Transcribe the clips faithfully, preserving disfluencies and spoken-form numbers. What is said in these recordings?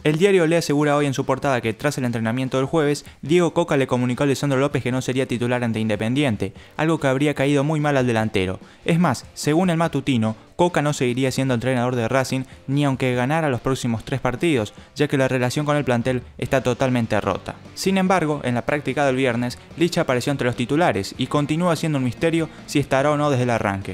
El diario Le asegura hoy en su portada que tras el entrenamiento del jueves, Diego Cocca le comunicó a Lisandro López que no sería titular ante Independiente, algo que habría caído muy mal al delantero. Es más, según el matutino, Cocca no seguiría siendo entrenador de Racing ni aunque ganara los próximos tres partidos, ya que la relación con el plantel está totalmente rota. Sin embargo, en la práctica del viernes, Licha apareció entre los titulares y continúa siendo un misterio si estará o no desde el arranque.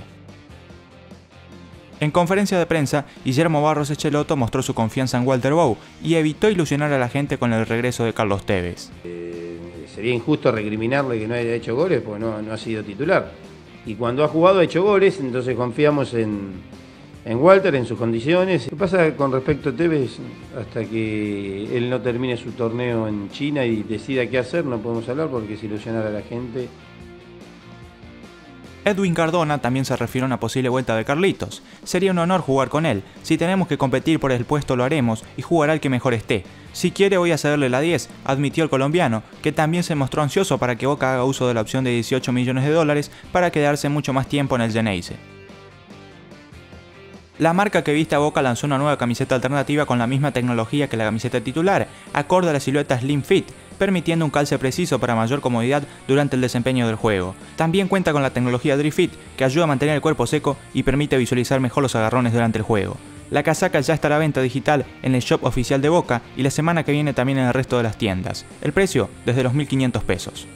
En conferencia de prensa, Guillermo Barros Echeloto mostró su confianza en Walter Bou y evitó ilusionar a la gente con el regreso de Carlos Tevez. Eh, sería injusto recriminarle que no haya hecho goles porque no, no ha sido titular. Y cuando ha jugado ha hecho goles, entonces confiamos en, en Walter, en sus condiciones. ¿Qué pasa con respecto a Tevez? Hasta que él no termine su torneo en China y decida qué hacer, no podemos hablar porque es ilusionar a la gente. Edwin Cardona también se refirió a una posible vuelta de Carlitos. Sería un honor jugar con él. Si tenemos que competir por el puesto lo haremos y jugará el que mejor esté. Si quiere voy a cederle la diez, admitió el colombiano, que también se mostró ansioso para que Boca haga uso de la opción de dieciocho millones de dólares para quedarse mucho más tiempo en el Geneise. La marca que viste a Boca lanzó una nueva camiseta alternativa con la misma tecnología que la camiseta titular, acorde a la silueta Slim Fit, permitiendo un calce preciso para mayor comodidad durante el desempeño del juego. También cuenta con la tecnología Dry Fit, que ayuda a mantener el cuerpo seco y permite visualizar mejor los agarrones durante el juego. La casaca ya estará a venta digital en el shop oficial de Boca y la semana que viene también en el resto de las tiendas. El precio desde los mil quinientos pesos.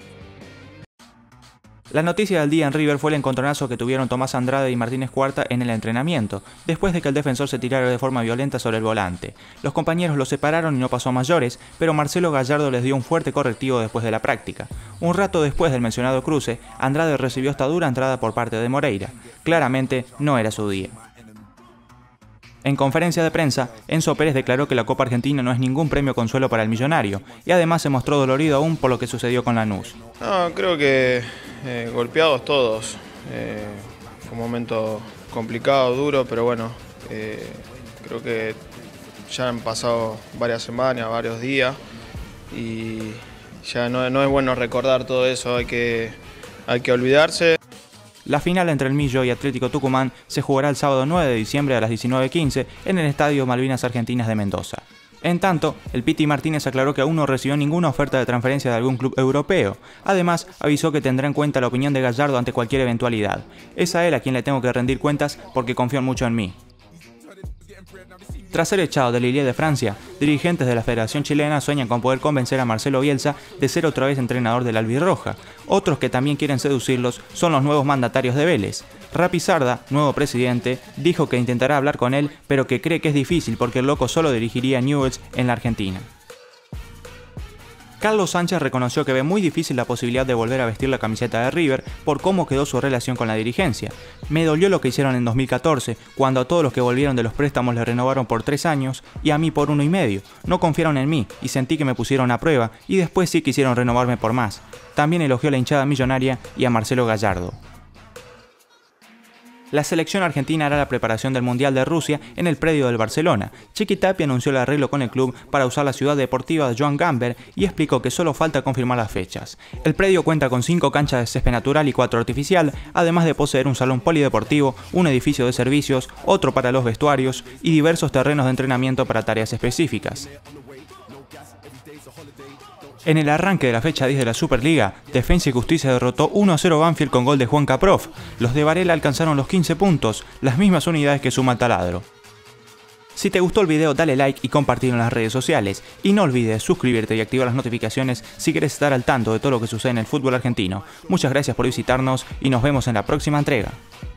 La noticia del día en River fue el encontronazo que tuvieron Tomás Andrade y Martínez Cuarta en el entrenamiento, después de que el defensor se tirara de forma violenta sobre el volante. Los compañeros los separaron y no pasó a mayores, pero Marcelo Gallardo les dio un fuerte correctivo después de la práctica. Un rato después del mencionado cruce, Andrade recibió esta dura entrada por parte de Moreira. Claramente no era su día. En conferencia de prensa, Enzo Pérez declaró que la Copa Argentina no es ningún premio consuelo para el millonario, y además se mostró dolorido aún por lo que sucedió con Lanús. No, creo que eh, golpeados todos. Eh, fue un momento complicado, duro, pero bueno, eh, creo que ya han pasado varias semanas, varios días, y ya no, no es bueno recordar todo eso, hay que, hay que olvidarse. La final entre el Millo y Atlético Tucumán se jugará el sábado nueve de diciembre a las diecinueve quince en el Estadio Malvinas Argentinas de Mendoza. En tanto, el Piti Martínez aclaró que aún no recibió ninguna oferta de transferencia de algún club europeo. Además, avisó que tendrá en cuenta la opinión de Gallardo ante cualquier eventualidad. Es a él a quien le tengo que rendir cuentas porque confían mucho en mí. Tras ser echado del Lille de Francia, dirigentes de la Federación Chilena sueñan con poder convencer a Marcelo Bielsa de ser otra vez entrenador del albirroja. Otros que también quieren seducirlos son los nuevos mandatarios de Vélez. Rapi Sarda, nuevo presidente, dijo que intentará hablar con él, pero que cree que es difícil porque el loco solo dirigiría a Newell's en la Argentina. Carlos Sánchez reconoció que ve muy difícil la posibilidad de volver a vestir la camiseta de River por cómo quedó su relación con la dirigencia. Me dolió lo que hicieron en dos mil catorce, cuando a todos los que volvieron de los préstamos les renovaron por tres años y a mí por uno y medio. No confiaron en mí y sentí que me pusieron a prueba y después sí quisieron renovarme por más. También elogió a la hinchada millonaria y a Marcelo Gallardo. La selección argentina hará la preparación del Mundial de Rusia en el predio del Barcelona. Chiqui Tapia anunció el arreglo con el club para usar la ciudad deportiva de Joan Gamper y explicó que solo falta confirmar las fechas. El predio cuenta con cinco canchas de césped natural y cuatro artificial, además de poseer un salón polideportivo, un edificio de servicios, otro para los vestuarios y diversos terrenos de entrenamiento para tareas específicas. En el arranque de la fecha diez de la Superliga, Defensa y Justicia derrotó uno a cero Banfield con gol de Juan Caprof. Los de Varela alcanzaron los quince puntos, las mismas unidades que suma Taladro. Si te gustó el video dale like y compartirlo en las redes sociales. Y no olvides suscribirte y activar las notificaciones si quieres estar al tanto de todo lo que sucede en el fútbol argentino. Muchas gracias por visitarnos y nos vemos en la próxima entrega.